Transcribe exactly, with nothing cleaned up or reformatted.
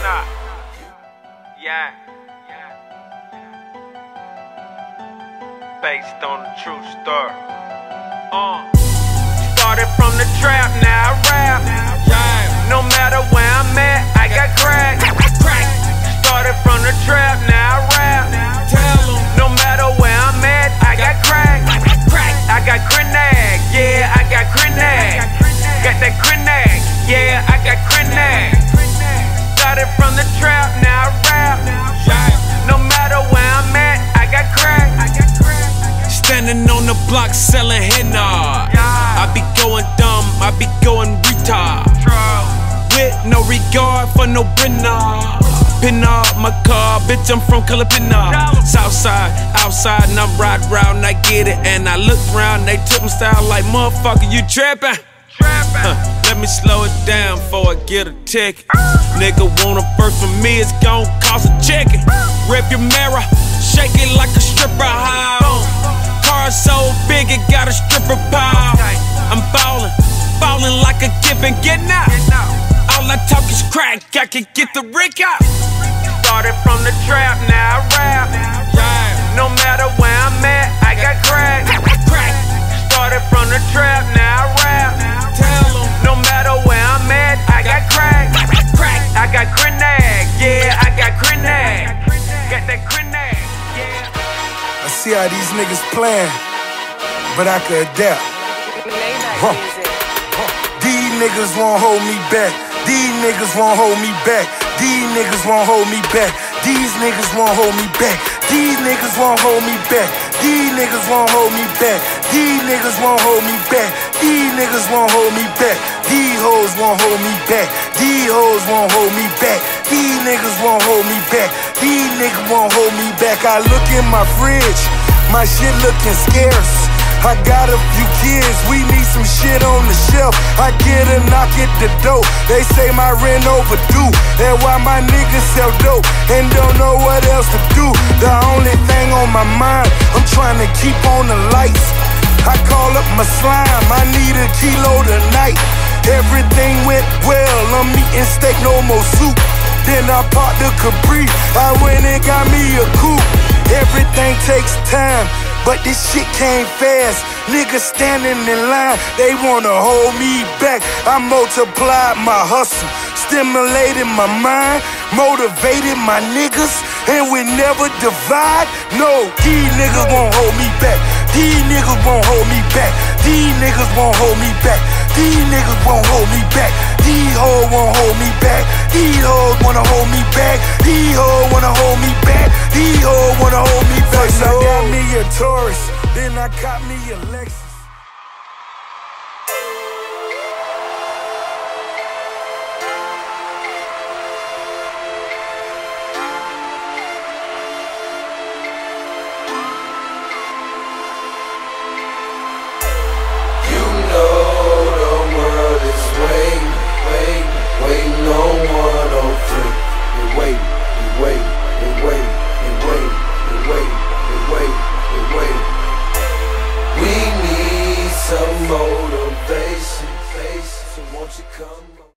not. Yeah. Based on the true story. Uh. Started from the trap, now I rap. Yeah. No matter where I'm at, I got crack. Started from the trap, now I rap. No matter where I'm at, I got crack. I got crenag, yeah, I got crenag. Got that crenag, yeah, I got crenag. Started from the trap, now I rap. No matter where I'm at, I got crack. Standing on the block selling henna. I be going dumb, I be going retard. With no regard for no brenna. Pin up my car, bitch, I'm from Calipina. Southside, outside, and I'm riding round, I get it. And I look around, they took my style like, motherfucker, you trappin'? Huh, let me slow it down before I get a ticket. Nigga want a verse from me, it's gon' cost a chicken. Rip your mirror, shake it like a stripper high. Car so big, it got a stripper pile. I'm ballin', ballin' like a gift and getting out. All I talk is crack, I can get the Rick out. Started from the trap, now I rap. No matter where I'm at, I got crack. Started from the trap, now I rap. No matter where I'm at, I got crack. I got crenag, yeah, I got crenag. Got that crenag, yeah. I see how these niggas playing, but I could adapt. Huh. Huh. These niggas won't hold me back. These niggas won't hold me back. These niggas won't hold me back. These niggas won't hold me back. These niggas won't hold me back. These niggas won't hold me back. These niggas won't hold me back. These niggas won't hold me back. These hoes won't hold me back. These hoes won't hold me back. These niggas won't hold me back. These niggas won't hold me back. I look in my fridge, my shit looking scarce. I got a few kids, we need some shit on the shelf. I get a knock at the door, they say my rent overdue. That's why my niggas sell dope and don't know what else to do. The only thing on my mind, I'm trying to keep on the lights. I call up my slime, I need a kilo tonight. Everything went well, I'm eating steak, no more soup. Then I popped the Capri, I went and got me a coupe. Everything takes time, but this shit came fast. Niggas standing in line, they wanna hold me back. I multiplied my hustle, stimulated my mind, motivated my niggas, and we never divide. No, these niggas won't hold me back. These niggas won't hold me back. These niggas won't hold me back. These niggas won't hold me back. These hoes won't hold me back. These hoes wanna hold me back. These hoes wanna hold me back. These hoes wanna hold me back. First I got me a Taurus, then I got me a Lexus. Motivation, so won't you come?